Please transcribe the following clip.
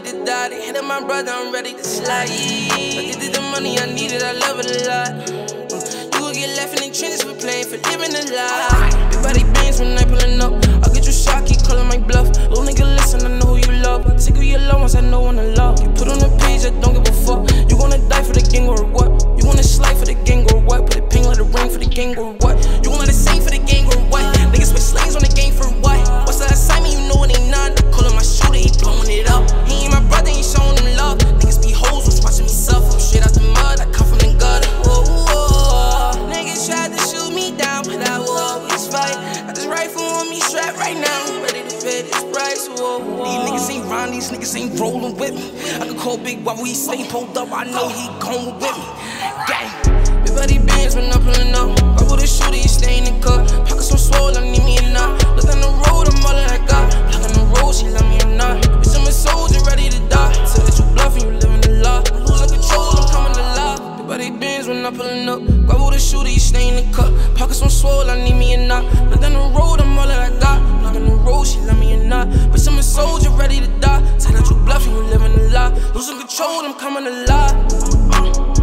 to die. They hit up my brother, I'm ready to slide. Addicted to money, I need it, I love it a lot. You gon' get left in the trenches for playing, for living a lie. Big body bands when I pullin' up. I'll get you shot, keep calling my bluff. Little nigga, listen, I know who you love. I tickle your love once I know when to love. You put on the page, I don't give a fuck. You gonna die for the gang or what? You wanna slide for the gang or what? Put a ping like a ring for the gang or what? You wanna sing for the gang or what? Niggas switch lanes on the gang for what? What's the assignment? You know it ain't none. Callin' my shooter, he blowin' it up. He ain't my brother, ain't showing him love. Niggas be hoes, was watching me suffer. I'm straight out the mud, I come from the gutter. Whoa, whoa. Niggas tried to shoot me down, but I will always fight. Got this rifle on me strapped right now, ready to pay this price. Whoa, whoa. These niggas ain't round, these niggas ain't rollin' with me. I can call Big while we stay pulled up, I know he goin' with me. Gang. Big body bands when I'm pullin' up. I with a shooter, he stay in the cup. Pockets so swole, I need me a knot. Look on the road, I'm all that I got. Look on the road, she love me or not. Bitch, I'm a soldier, ready to die. Say that you bluffin', you livin' a lie. I'm losing control, I'm coming alive. Big body bands when I'm pullin' up. I with a shooter, he stay in the cup. Pockets so swole, I need me a knot. Look on the road, I'm all that I got. Look on the road, she love me or not. Bitch, I'm a soldier, ready to die. Say that you bluffin', you livin' a lie. Losing control, I'm coming alive.